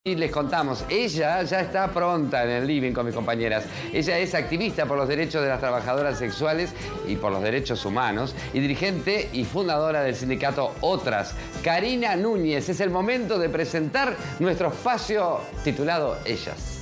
Y les contamos, ella ya está pronta en el living con mis compañeras. Ella es activista por los derechos de las trabajadoras sexuales y por los derechos humanos y dirigente y fundadora del sindicato Otras. Karina Núñez, es el momento de presentar nuestro espacio titulado Ellas.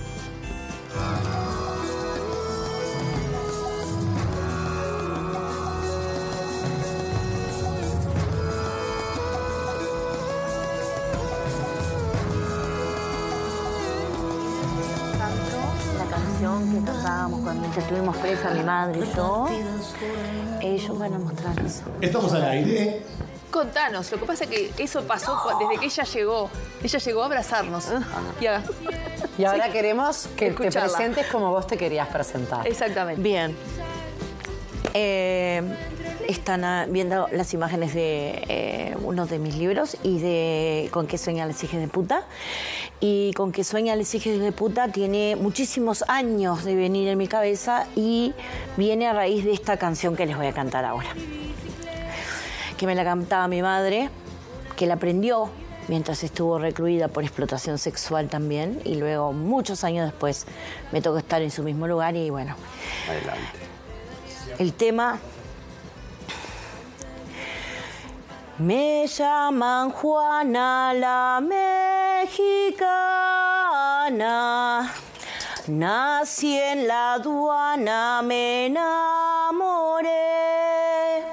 Que cantábamos cuando estuvimos presa, mi madre y todo. Ellos van a mostrarnos. Estamos al aire. Contanos, lo que pasa es que eso pasó desde que ella llegó. Ella llegó a abrazarnos. Y ahora queremos que escucharla. te presentes como vos te querías presentar. Exactamente. Bien. Están viendo las imágenes de uno de mis libros y de Con qué sueñan las hijas de puta. Y Con qué sueñan las hijas de puta tiene muchísimos años de venir en mi cabeza y viene a raíz de esta canción que les voy a cantar ahora. Que me la cantaba mi madre, que la aprendió mientras estuvo recluida por explotación sexual también. Y luego, muchos años después, me tocó estar en su mismo lugar y bueno. Adelante. El tema... Me llaman Juana la mexicana, nací en la aduana, me enamoré.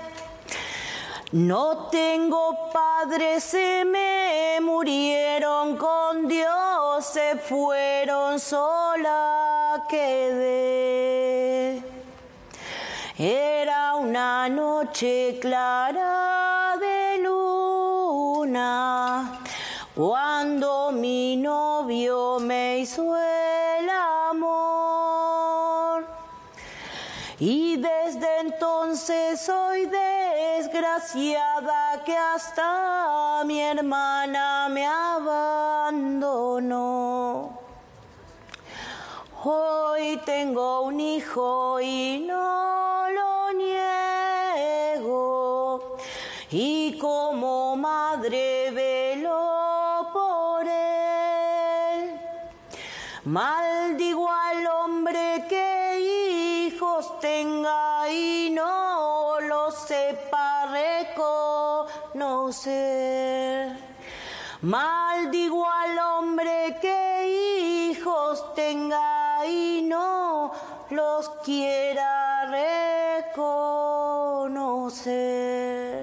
No tengo padres, se me murieron, con Dios se fueron, sola quedé. Era una noche clara de luna, cuando mi novio me hizo el amor. Y desde entonces soy desgraciada, que hasta mi hermana me abandonó. Hoy tengo un hijo y no lo niego, y como madre velo por él. Maldigo al hombre que hijos tenga y no los sepa reconocer. Maldigo al hombre que hijos tenga y no los quiera reconocer.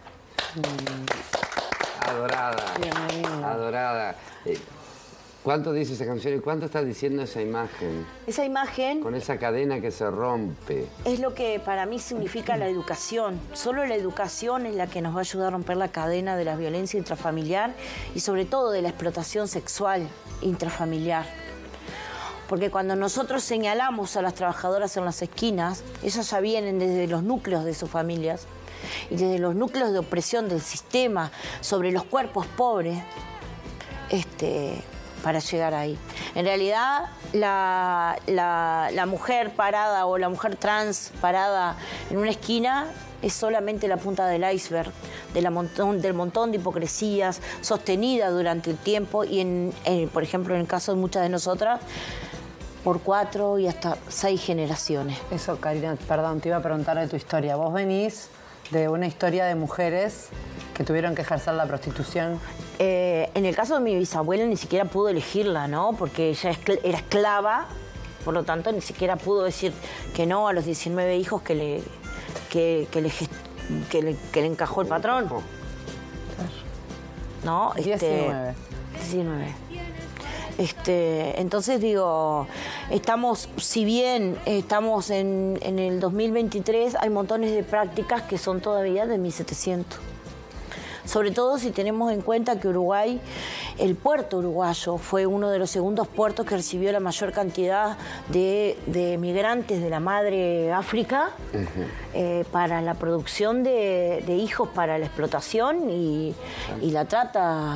Adorada. Adorada. ¿Cuánto dice esa canción y cuánto está diciendo esa imagen? Esa imagen Con esa cadena que se rompe. es lo que para mí significa la educación. Solo la educación es la que nos va a ayudar a romper la cadena de la violencia intrafamiliar y sobre todo de la explotación sexual intrafamiliar. Porque cuando nosotros señalamos a las trabajadoras en las esquinas, ellas ya vienen desde los núcleos de sus familias y desde los núcleos de opresión del sistema sobre los cuerpos pobres, para llegar ahí. En realidad, la mujer parada o la mujer trans parada en una esquina es solamente la punta del iceberg del montón de hipocresías sostenidas durante el tiempo y, por ejemplo, en el caso de muchas de nosotras, por 4 y hasta 6 generaciones. Eso, Karina, perdón, te iba a preguntar de tu historia. Vos venís de una historia de mujeres que tuvieron que ejercer la prostitución. En el caso de mi bisabuela ni siquiera pudo elegirla, ¿no? Porque ella era esclava, por lo tanto ni siquiera pudo decir que no a los 19 hijos que le encajó el patrón. ¿No? 19. 19. Entonces digo, si bien estamos en el 2023, hay montones de prácticas que son todavía de 1700. Sobre todo si tenemos en cuenta que Uruguay, el puerto uruguayo, fue uno de los segundos puertos que recibió la mayor cantidad de migrantes de la madre África para la producción de hijos para la explotación y la trata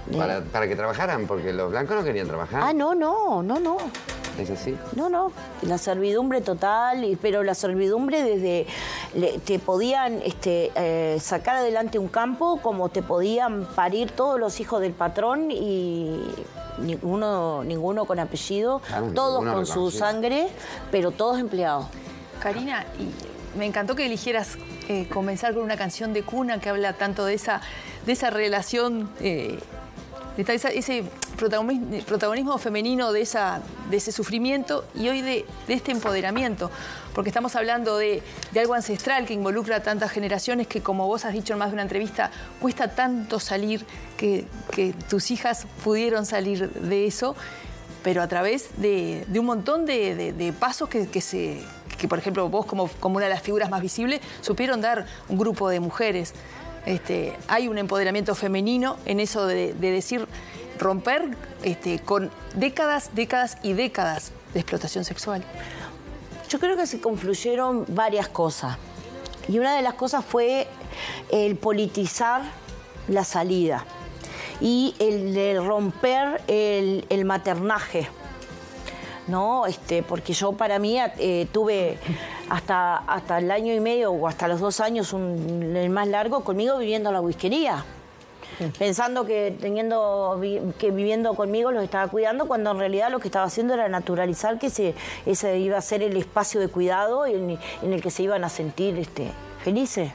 Para que trabajaran, porque los blancos no querían trabajar. No. ¿Es así? No. La servidumbre total, pero la servidumbre desde... te podían sacar adelante un campo como te podían parir todos los hijos del patrón y ninguno con apellido, claro, todos con su sangre, pero todos empleados. Karina, y me encantó que eligieras comenzar con una canción de cuna que habla tanto de esa relación, ese protagonismo femenino de ese sufrimiento y hoy de este empoderamiento, porque estamos hablando de algo ancestral que involucra a tantas generaciones que, como vos has dicho en más de una entrevista, cuesta tanto salir, que tus hijas pudieron salir de eso, pero a través de un montón de pasos que, por ejemplo, vos como una de las figuras más visibles, supieron dar un grupo de mujeres. Hay un empoderamiento femenino en eso de decir, romper con décadas y décadas de explotación sexual. Yo creo que se confluyeron varias cosas. Y una de las cosas fue el politizar la salida y el de romper el maternaje. ¿No? Porque yo para mí tuve hasta el año y medio o hasta los 2 años, el más largo, conmigo viviendo en la whiskería. Pensando que viviendo conmigo los estaba cuidando, cuando en realidad lo que estaba haciendo era naturalizar que ese iba a ser el espacio de cuidado en el que se iban a sentir felices.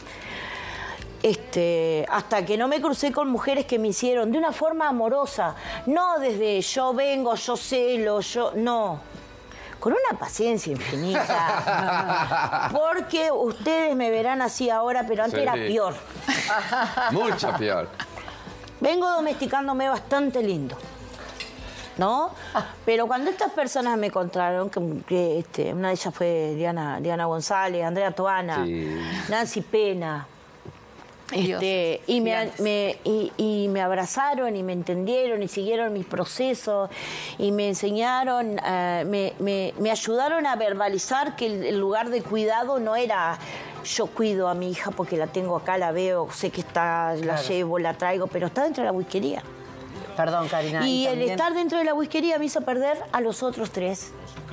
Hasta que no me crucé con mujeres que me hicieron de una forma amorosa, no desde yo vengo, yo celo, no, con una paciencia infinita, porque ustedes me verán así ahora, pero antes era peor. Mucho peor. Vengo domesticándome bastante lindo, ¿no? Pero cuando estas personas me encontraron, que una de ellas fue Diana González, Andrea Toana, sí, Nancy Pena, y me abrazaron y me entendieron y siguieron mis procesos y me enseñaron, me ayudaron a verbalizar que el lugar de cuidado no era yo cuido a mi hija porque la tengo acá, la veo, sé que está, claro, la llevo, la traigo, pero está dentro de la whiskería. Perdón, Karina. Y el estar dentro de la whiskería me hizo perder a los otros tres.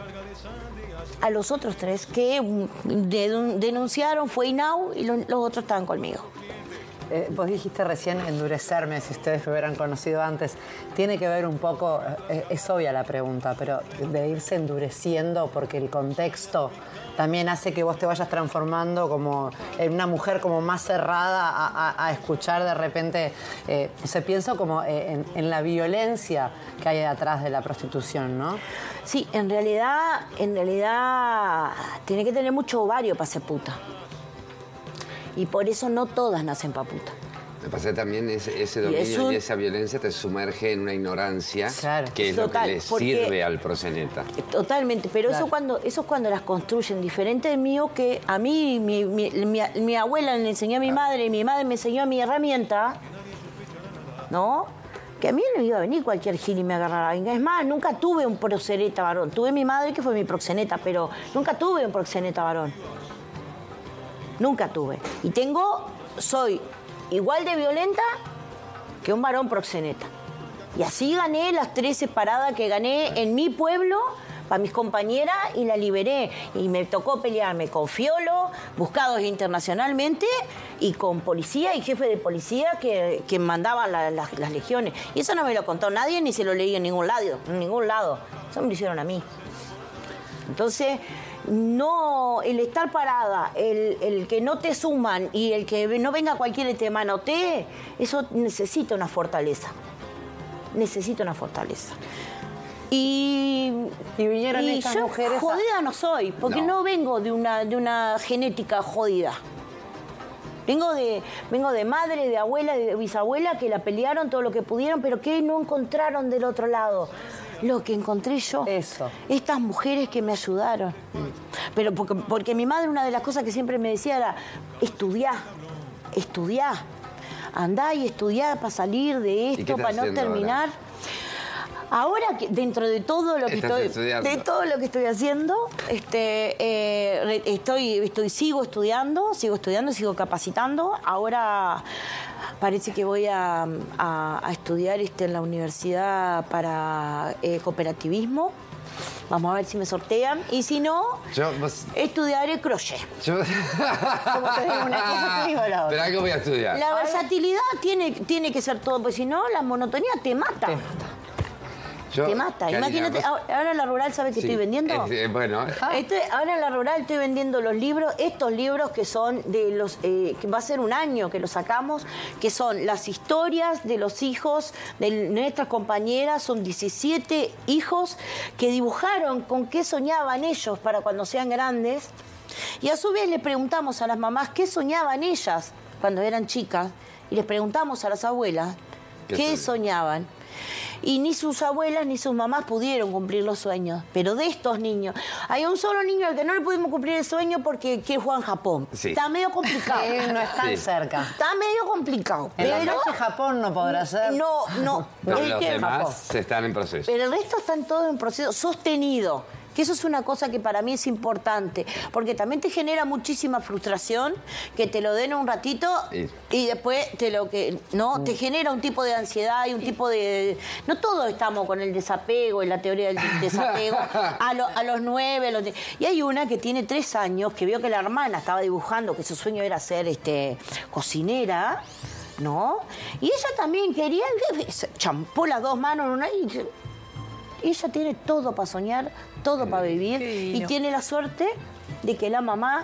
A los otros tres que denunciaron, fue INAU y los otros estaban conmigo. Vos dijiste recién endurecerme, si ustedes me hubieran conocido antes. Tiene que ver un poco, es obvia la pregunta, pero de irse endureciendo porque el contexto también hace que vos te vayas transformando como en una mujer como más cerrada a escuchar de repente. Pienso como en la violencia que hay detrás de la prostitución, ¿no? Sí, en realidad tiene que tener mucho ovario para ser puta. Y por eso no todas nacen pa' puta. Me pasa también ese dominio y esa violencia te sumerge en una ignorancia, claro, que es total, lo que le sirve al proxeneta. Totalmente, pero claro, eso es cuando las construyen. Diferente de mío, que a mí mi abuela le enseñó a mi madre y mi madre me enseñó a mi herramienta, ¿no? Que a mí no iba a venir cualquier gil y me agarrara. Es más, nunca tuve un proxeneta varón. Tuve mi madre que fue mi proxeneta, pero nunca tuve un proxeneta varón. Nunca tuve. Y soy igual de violenta que un varón proxeneta. Y así gané las 3 separadas que gané en mi pueblo para mis compañeras y la liberé. Y me tocó pelearme con fiolo, buscados internacionalmente, y con policía y jefe de policía que mandaban las legiones. Y eso no me lo contó nadie ni se lo leí en ningún lado. Eso me lo hicieron a mí. Entonces, no, el estar parada, el que no te suman y el que no venga cualquiera y te manotee, eso necesita una fortaleza. Necesita una fortaleza. Y vinieron estas mujeres. Jodida no soy, porque no vengo de una genética jodida. Vengo de madre, de abuela, de bisabuela que la pelearon todo lo que pudieron, pero que no encontraron del otro lado. Lo que encontré yo. Eso. Estas mujeres que me ayudaron. Pero porque mi madre, una de las cosas que siempre me decía era, estudiá. Andá y estudiá para salir de esto, para no terminar. Ahora que dentro de todo lo que estoy haciendo, sigo estudiando, sigo capacitando. Ahora Parece que voy a estudiar en la universidad para cooperativismo. Vamos a ver si me sortean. Y si no, estudiaré crochet. Yo... Como te digo una cosa, te digo la otra. Pero algo voy a estudiar. La versatilidad tiene que ser todo, porque si no, la monotonía te mata. Te mata. Karina, Imagínate, ahora en la rural, ¿sabes qué estoy vendiendo? Bueno. Ahora en la rural estoy vendiendo los libros, estos libros que son de los, que va a ser un año que los sacamos, que son las historias de los hijos de nuestras compañeras, son 17 hijos que dibujaron con qué soñaban ellos para cuando sean grandes. Y a su vez le preguntamos a las mamás qué soñaban ellas cuando eran chicas, y les preguntamos a las abuelas qué soñaban. Y ni sus abuelas ni sus mamás pudieron cumplir los sueños. Pero de estos niños, hay un solo niño al que no le pudimos cumplir el sueño porque quiere jugar en Japón. Sí. Está medio complicado. No es tan cerca. Está medio complicado. En pero la calle Japón no podrá ser. No. Pero Es los que demás están en proceso. Pero el resto están todos en proceso sostenido. Que eso es una cosa que para mí es importante, porque también te genera muchísima frustración que te lo den un ratito y después te genera un tipo de ansiedad y un tipo de... No todos estamos con el desapego y la teoría del desapego a los 9. Y hay una que tiene 3 años que vio que la hermana estaba dibujando, que su sueño era ser cocinera, ¿no? Y ella también quería, champó las 2 manos en una y ella tiene todo para soñar, todo para vivir, y tiene la suerte de que la mamá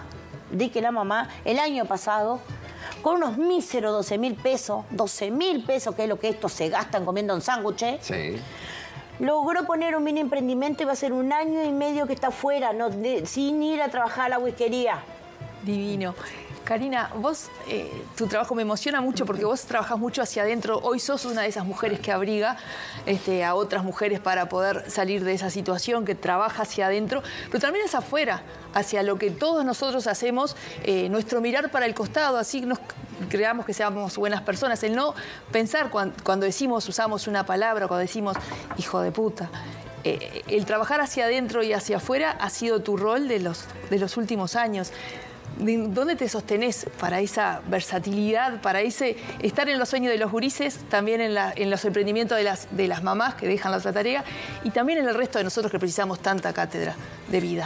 el año pasado, con unos míseros 12.000 pesos, 12.000 pesos, que es lo que estos se gastan comiendo en sándwiches, logró poner un mini emprendimiento y va a ser 1 año y medio que está afuera, sin ir a trabajar a la whiskería. Divino. Karina, vos, tu trabajo me emociona mucho porque vos trabajás mucho hacia adentro. Hoy sos una de esas mujeres que abriga a otras mujeres para poder salir de esa situación, que trabaja hacia adentro, pero también es afuera, hacia lo que todos nosotros hacemos, nuestro mirar para el costado, así nos creamos que seamos buenas personas, el no pensar cuando usamos una palabra, cuando decimos hijo de puta. El trabajar hacia adentro y hacia afuera ha sido tu rol de los últimos años. ¿Dónde te sostenés para esa versatilidad, para ese estar en los sueños de los gurises, también en los emprendimientos de las mamás que dejan la otra tarea y también en el resto de nosotros que precisamos tanta cátedra de vida?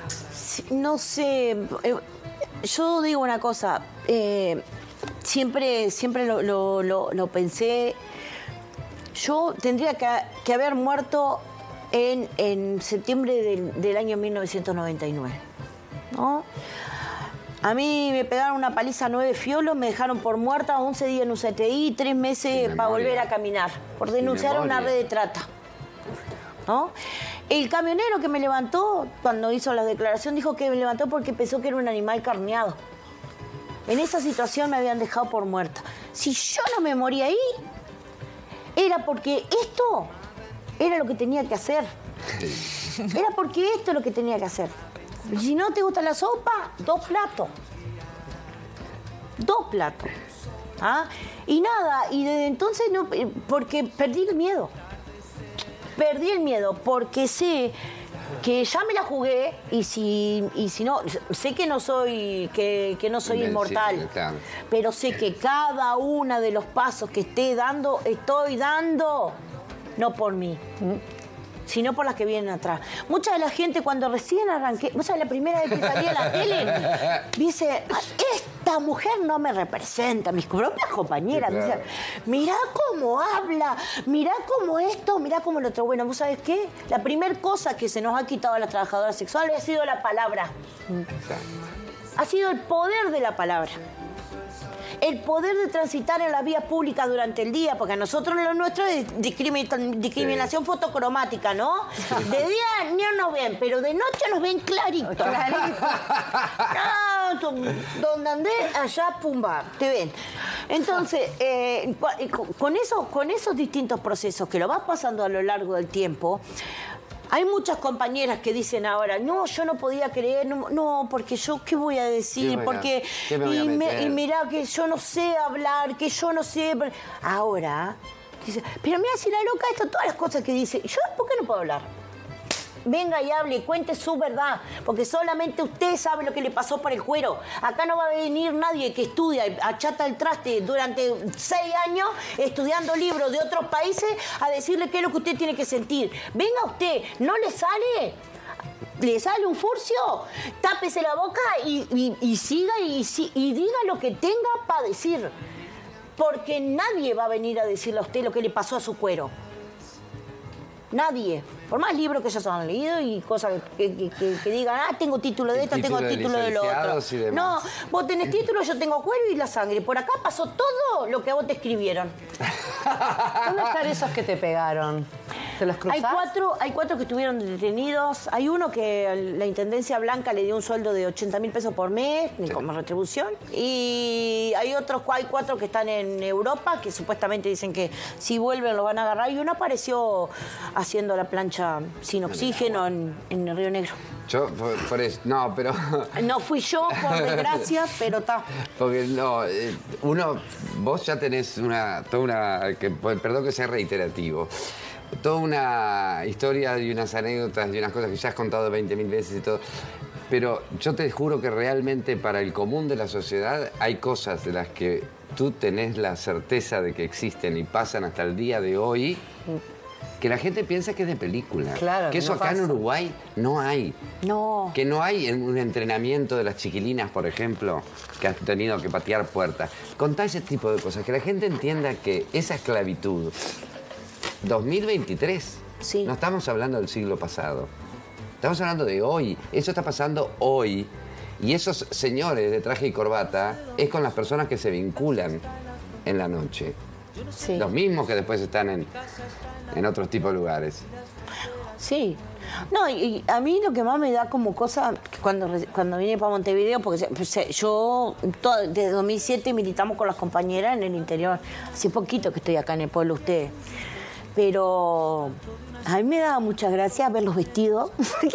No sé, yo digo una cosa, siempre lo pensé, yo tendría que haber muerto en septiembre del año 1999, ¿no? A mí me pegaron una paliza 9 fiolos, me dejaron por muerta, 11 días en un CTI, 3 meses para volver a caminar, por denunciar una red de trata, ¿no? El camionero que me levantó, cuando hizo la declaración, dijo que me levantó porque pensó que era un animal carneado. En esa situación me habían dejado por muerta. Si yo no me morí ahí, era porque esto era lo que tenía que hacer. Era porque esto es lo que tenía que hacer. Y si no te gusta la sopa, 2 platos. 2 platos. ¿Ah? Y nada, y desde entonces no, porque perdí el miedo. Perdí el miedo porque sé que ya me la jugué y si no, sé que no soy inmortal, claro. Pero sé que cada uno de los pasos que estoy dando, no por mí, sino por las que vienen atrás. Mucha de la gente cuando recién arranqué, o sea, la primera vez que salí a la tele, dice, esta mujer no me representa, mis propias compañeras, Sí, claro. me dicen, mirá cómo habla, mirá cómo esto, mirá cómo lo otro. Bueno, ¿vos sabés qué? La primera cosa que se nos ha quitado a las trabajadoras sexuales ha sido la palabra. Ha sido el poder de la palabra. El poder de transitar en las vías públicas durante el día, porque a nosotros lo nuestro es discriminación fotocromática, ¿no? De día no nos ven, pero de noche nos ven clarito. Donde andé, allá, pumba, te ven. Entonces, con esos distintos procesos que lo vas pasando a lo largo del tiempo, hay muchas compañeras que dicen ahora, no, yo no podía creer, no, porque yo, ¿qué voy a decir? Porque y mirá que yo no sé hablar, que yo no sé... Ahora, dice, pero mira si la loca, todas las cosas que dice, ¿yo por qué no puedo hablar? venga y hable, cuente su verdad, porque solamente usted sabe lo que le pasó por el cuero. Acá no va a venir nadie que estudia, achata el traste durante 6 años estudiando libros de otros países a decirle qué es lo que usted tiene que sentir. Venga usted, ¿no le sale? ¿Le sale un furcio? Tápese la boca y siga y diga lo que tenga para decir. Porque nadie va a venir a decirle a usted lo que le pasó a su cuero. Nadie. Por más libros que ellos han leído y cosas que digan, tengo título de esto, tengo título de lo otro. No, vos tenés título, yo tengo cuero y la sangre. Por acá pasó todo lo que a vos te escribieron. ¿Dónde están esos que te pegaron? ¿Te los cruzás? Hay cuatro que estuvieron detenidos. Hay uno que la Intendencia Blanca le dio un sueldo de 80.000 pesos por mes como retribución. Y hay 4 que están en Europa que supuestamente dicen que si vuelven lo van a agarrar. Y uno apareció haciendo la plancha sin oxígeno en el Río Negro. Yo, por eso, no, pero... No fui yo, por desgracia, pero está. Porque no, vos ya tenés perdón que sea reiterativo, toda una historia y unas anécdotas y unas cosas que ya has contado 20.000 veces y todo. Pero yo te juro que realmente para el común de la sociedad hay cosas de las que tú tenés la certeza de que existen y pasan hasta el día de hoy, que la gente piensa que es de película. Claro, que eso no acá pasa. en Uruguay no hay. No. Que no hay un entrenamiento de las chiquilinas, por ejemplo, que han tenido que patear puertas. Contá ese tipo de cosas, que la gente entienda que esa esclavitud, 2023, sí. No estamos hablando del siglo pasado. Estamos hablando de hoy. Eso está pasando hoy. Y esos señores de traje y corbata es con las personas que se vinculan en la noche. Sí. Los mismos que después están en otros tipos de lugares. Sí. No, y a mí lo que más me da como cosa, cuando vine para Montevideo, porque yo desde 2007 militamos con las compañeras en el interior. Hace poquito que estoy acá en el pueblo ustedes. Pero a mí me daba mucha gracia ver los vestidos.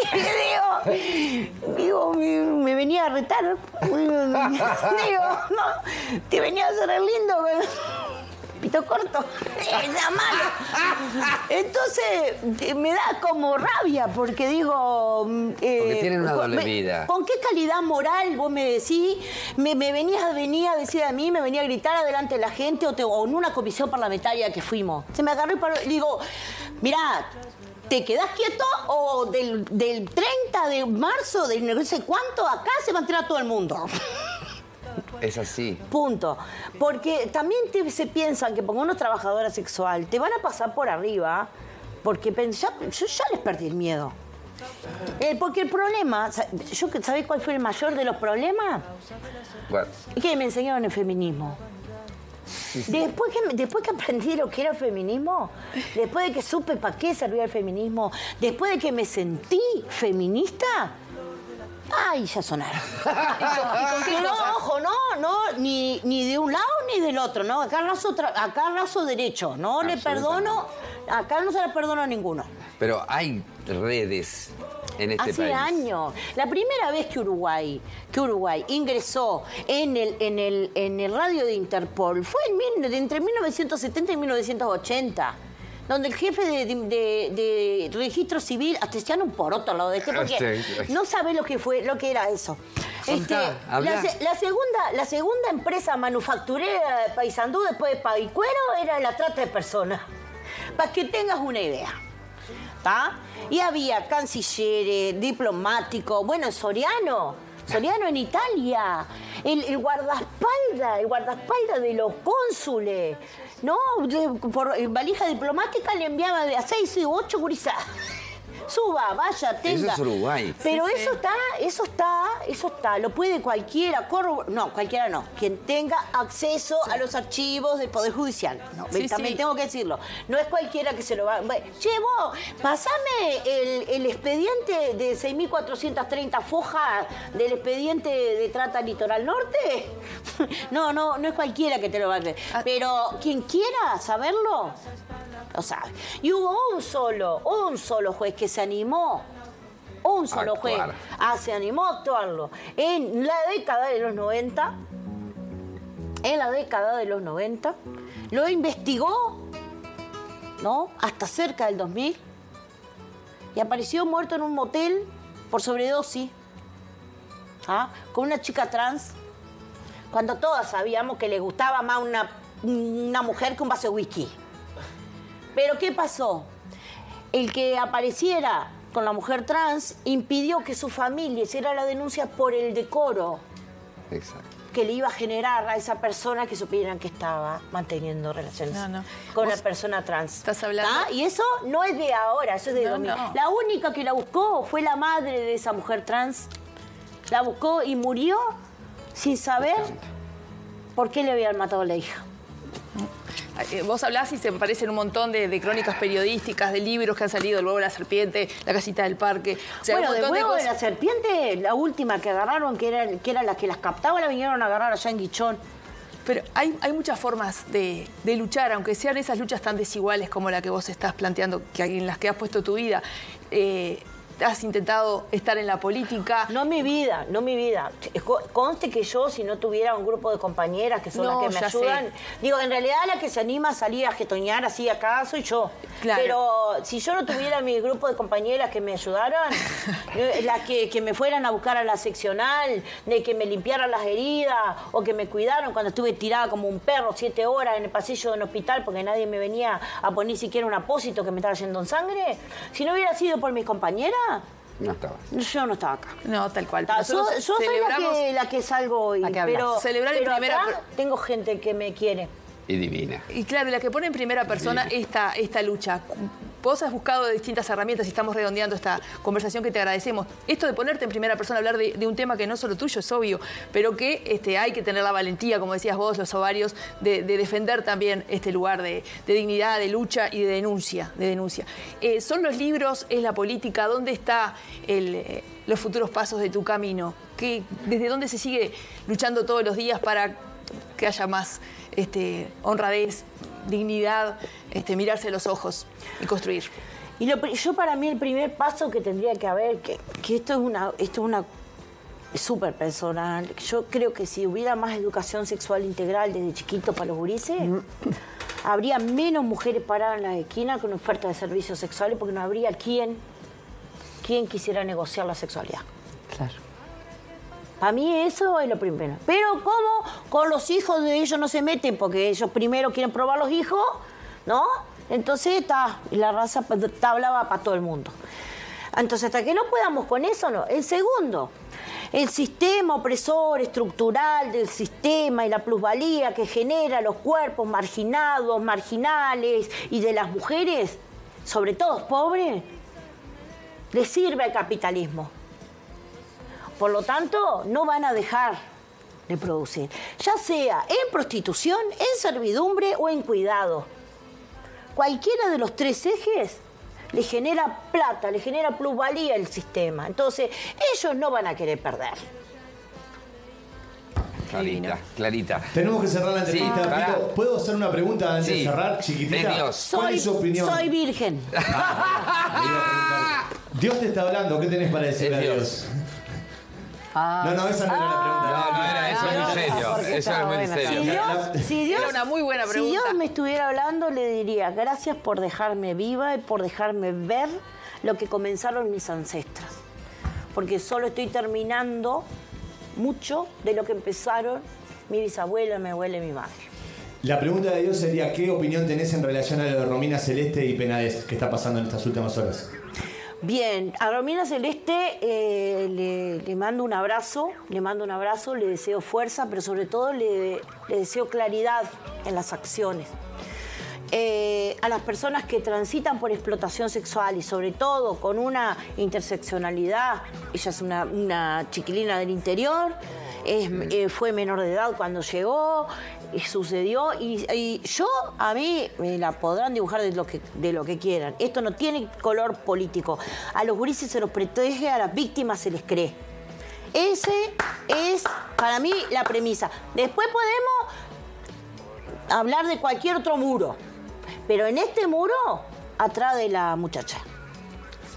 digo, me venía a retar. Digo, no, te venía a hacer el lindo. Pito corto, es malo. Entonces me da como rabia porque digo... porque tienen una doble vida. ¿Con qué calidad moral vos me decís? Me venías a decir a mí, me venía a gritar adelante de la gente o en una comisión parlamentaria que fuimos. Se me agarró y digo, mirá, ¿te quedás quieto o del 30 de marzo, de no sé cuánto, acá se va a enterar todo el mundo? Es así. Punto. Porque también se piensan que como uno es trabajadora sexual, te van a pasar por arriba, porque yo ya les perdí el miedo. Porque el problema, ¿sabés cuál fue el mayor de los problemas? Bueno. Es que me enseñaron el feminismo. Después que aprendí lo que era el feminismo, después de que supe para qué servía el feminismo, después de que me sentí feminista... ¡Ay, ya sonaron! No, ojo, no, ni de un lado ni del otro, ¿no? Acá raso derecho, no le perdono, acá no se le perdono a ninguno. Pero hay redes en este país. Hace años. La primera vez que Uruguay ingresó en el radio de Interpol fue entre 1970 y 1980. Donde el jefe de registro civil, hasta se un poroto al lado de porque no sabe lo que era eso. La segunda empresa manufacturera de Paysandú después de Pavicuero era la trata de personas. Para que tengas una idea. ¿Está? Y había cancilleres, diplomáticos, bueno, Soriano en Italia, el guardaespaldas de los cónsules, ¿no? Por valija diplomática le enviaba de a 6 y 8 gurizadas. Suba, vaya, tenga. Eso es Uruguay. Pero sí, eso está, lo puede cualquiera, cualquiera no, quien tenga acceso a los archivos del Poder Judicial. No, también tengo que decirlo. No es cualquiera que se lo va... vos, pasame el expediente de 6.430 fojas del expediente de trata Litoral Norte. No es cualquiera que te lo va a hacer. Pero quien quiera saberlo... lo sabe. Y hubo un solo juez que se animó, se animó a actuarlo. En la década de los 90, lo investigó, ¿no? Hasta cerca del 2000, y apareció muerto en un motel por sobredosis, con una chica trans, cuando todas sabíamos que le gustaba más una mujer que un vaso de whisky. Pero ¿qué pasó? El que apareciera con la mujer trans impidió que su familia hiciera la denuncia por el decoro. Exacto. Que le iba a generar a esa persona que supieran que estaba manteniendo relaciones con una persona trans. ¿Estás hablando? Y eso no es de ahora, eso es de 2000. La única que la buscó fue la madre de esa mujer trans. La buscó y murió sin saber por qué le habían matado a la hija. Vos hablás y se me parecen un montón de crónicas periodísticas, de libros que han salido, El huevo de la serpiente, La casita del parque. O sea, bueno, un montón del huevo de de la serpiente, la última que agarraron, que era la que las captaba, la vinieron a agarrar allá en Guichón. Pero hay muchas formas de luchar, aunque sean esas luchas tan desiguales como la que vos estás planteando, en las que has puesto tu vida. ¿Has intentado estar en la política? No mi vida, no mi vida. Conste que yo, si no tuviera un grupo de compañeras que son las que me ayudan... Digo, en realidad la que se anima a salir a jetonear así acá soy yo. Claro. Pero si yo no tuviera mi grupo de compañeras que me ayudaran, las que me fueran a buscar a la seccional, de que me limpiaran las heridas, o que me cuidaron cuando estuve tirada como un perro 7 horas en el pasillo de un hospital porque nadie me venía a poner siquiera un apósito que me estaba yendo en sangre, si no hubiera sido por mis compañeras, no estaba. Yo no estaba acá. No, tal cual. Yo soy la que salgo hoy. Pero acá tengo gente que me quiere. Y divina. Y claro, la que pone en primera persona esta lucha. Vos has buscado distintas herramientas y estamos redondeando esta conversación que te agradecemos. Esto de ponerte en primera persona, hablar de un tema que no solo tuyo, es obvio, pero que hay que tener la valentía, como decías vos, los ovarios, de defender también este lugar de dignidad, de lucha y de denuncia. ¿Son los libros, es la política? ¿Dónde están los futuros pasos de tu camino? ¿Desde dónde se sigue luchando todos los días para que haya más honradez, dignidad, mirarse a los ojos y construir? Y yo, para mí, el primer paso que tendría que haber, que esto es una súper personal, yo creo que si hubiera más educación sexual integral desde chiquito para los gurises, habría menos mujeres paradas en las esquinas con oferta de servicios sexuales, porque no habría quien quisiera negociar la sexualidad. Claro. Para mí eso es lo primero. Pero ¿cómo con los hijos de ellos no se meten? Porque ellos primero quieren probar los hijos, ¿no? Entonces la raza hablaba para todo el mundo. Entonces, hasta que no podamos con eso, no. El segundo, el sistema opresor estructural del sistema y la plusvalía que genera los cuerpos marginados, marginales y de las mujeres, sobre todo pobres, le sirve al capitalismo. Por lo tanto, no van a dejar de producir, ya sea en prostitución, en servidumbre o en cuidado. Cualquiera de los 3 ejes le genera plata, le genera plusvalía al sistema. Entonces, ellos no van a querer perder. Clarita. Tenemos que cerrar la entrevista. Sí, ¿puedo hacer una pregunta antes de cerrar, chiquitita? ¿Cuál es su opinión? Soy virgen. Dios te está hablando, ¿qué tenés para decirle a Dios? No, esa no era la pregunta. No era eso, es muy serio. Eso es muy serio. Si Dios, era una muy buena pregunta. Si Dios me estuviera hablando, le diría, gracias por dejarme viva y por dejarme ver lo que comenzaron mis ancestras. Porque solo estoy terminando mucho de lo que empezaron mi bisabuela, mi abuela y mi madre. La pregunta de Dios sería, ¿qué opinión tenés en relación a lo de Romina Celeste y Penades que está pasando en estas últimas horas? Bien, a Romina Celeste le mando un abrazo, le deseo fuerza, pero sobre todo le deseo claridad en las acciones. A las personas que transitan por explotación sexual y sobre todo con una interseccionalidad, ella es una chiquilina del interior, fue menor de edad cuando llegó, y sucedió, y a mí me la podrán dibujar de lo que quieran. Esto no tiene color político. A los gurises se los protege, a las víctimas se les cree. Ese es, para mí, la premisa. Después podemos hablar de cualquier otro muro, pero en este muro, atrás de la muchacha.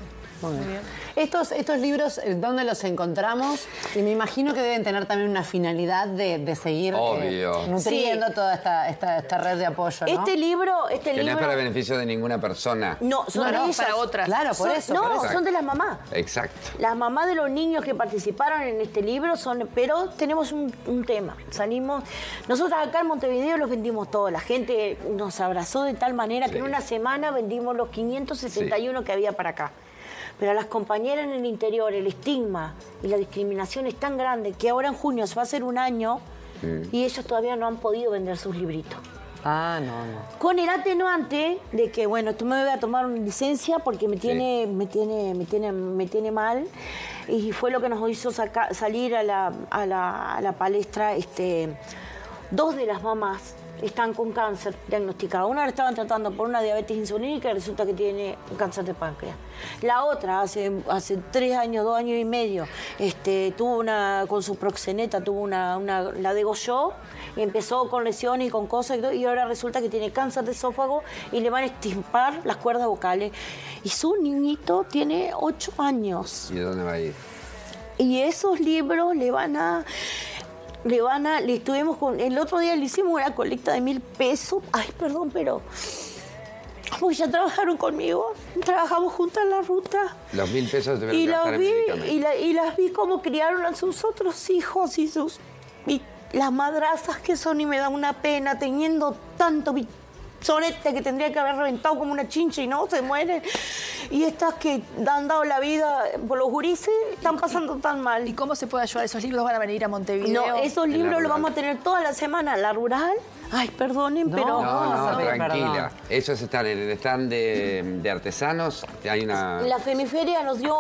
Muy bien. Estos libros, ¿dónde los encontramos? Y me imagino que deben tener también una finalidad de seguir nutriendo toda esta red de apoyo, ¿no? Este libro... Que no es para beneficio de ninguna persona. No, son de ellas. para otras. Claro, por eso. Son de las mamás. Exacto. Las mamás de los niños que participaron en este libro son... Pero tenemos un tema. Salimos... Nosotros acá en Montevideo los vendimos todos. La gente nos abrazó de tal manera que en una semana vendimos los 571 que había para acá. Pero a las compañeras en el interior, el estigma y la discriminación es tan grande que ahora en junio se va a hacer un año y ellos todavía no han podido vender sus libritos. Ah, no. Con el atenuante de que, bueno, tú me voy a tomar una licencia porque me tiene mal, y fue lo que nos hizo salir a la palestra. Dos de las mamás están con cáncer diagnosticado. Una la estaban tratando por una diabetes insulínica y resulta que tiene un cáncer de páncreas. La otra, hace 3 años, 2 años y medio, tuvo con su proxeneta, la degolló, y empezó con lesiones y con cosas, y ahora resulta que tiene cáncer de esófago y le van a extirpar las cuerdas vocales. Y su niñito tiene 8 años. ¿Y dónde va a ir? Y esos libros el otro día le hicimos una colecta de 1.000 pesos. Ay, perdón, pero... Pues ya trabajaron conmigo. Trabajamos juntas en la ruta. Los 1.000 pesos deben gastar en medicamentos. Y las vi cómo criaron a sus otros hijos y las madrazas que son, y me da una pena teniendo tanto sonete que tendría que haber reventado como una chincha y no, se mueren. Y estas que han dado la vida por los gurises están pasando tan mal. ¿Y cómo se puede ayudar? ¿Esos libros van a venir a Montevideo? No, esos libros los vamos a tener toda la semana. La rural, ay, perdonen, pero... No, tranquila. Esos están en el stand de artesanos. Hay una... La Femiferia nos dio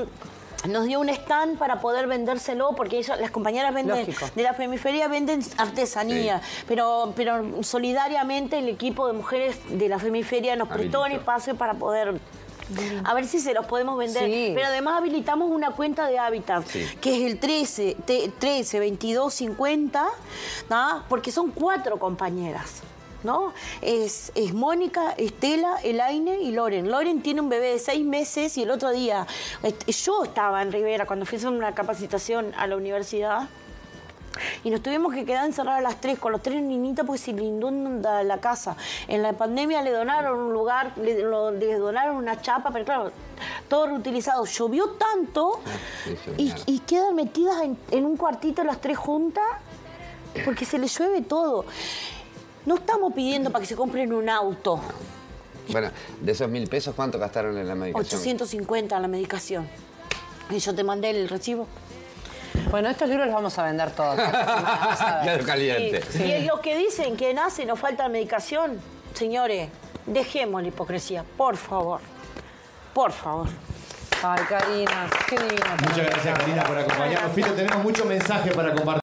un stand para poder vendérselo, porque las compañeras venden de la Femiferia venden artesanía, pero solidariamente el equipo de mujeres de la Femiferia nos prestó el espacio para poder... A ver si se los podemos vender. Sí. Pero además habilitamos una cuenta de Hábitat, que es el 13 22 50, ¿no? Porque son 4 compañeras, ¿no? Es Mónica, Estela, Elaine y Loren. Loren tiene un bebé de 6 meses y el otro día, yo estaba en Rivera cuando fui a hacer una capacitación a la universidad, y nos tuvimos que quedar encerradas las 3 con los 3 niñitas porque se le inunda la casa. En la pandemia le donaron un lugar, le donaron una chapa, pero claro, todo reutilizado. Llovió tanto y quedan metidas en un cuartito las 3 juntas porque se les llueve todo. No estamos pidiendo para que se compren un auto. Bueno, de esos 1.000 pesos, ¿cuánto gastaron en la medicación? 850 en la medicación. Y yo te mandé el recibo. Bueno, estos libros los vamos a vender todos. Claro, caliente. Sí. Y es lo que dicen, que nace, nos falta medicación. Señores, dejemos la hipocresía, por favor. Por favor. Ay, Karina, qué divina. Muchas gracias, Karina, por acompañarnos. Fito, tenemos muchos mensajes para compartir.